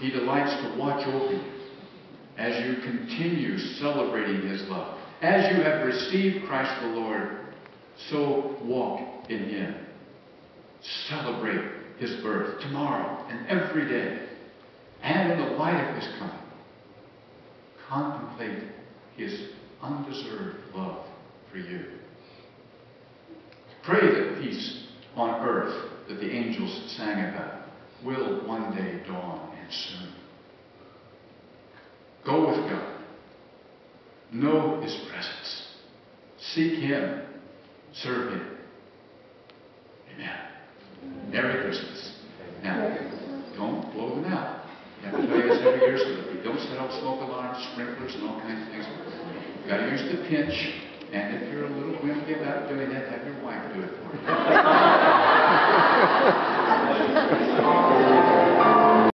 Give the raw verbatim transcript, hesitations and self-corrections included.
He delights to watch over you as you continue celebrating His love. As you have received Christ the Lord, so walk in Him. Celebrate His birth tomorrow and every day. And in the light of His coming, contemplate His undeserved love for you. Pray that peace on earth that the angels sang about will one day dawn, and soon. Go with God. Know His presence. Seek Him. Serve Him. Amen. Merry Christmas. Now, don't blow them out. You have to tell you this every year so that we don't set off smoke alarms, sprinklers, and all kinds of things. You've got to use the pinch. And if you're a little wimpy about doing that, have your wife do it for you.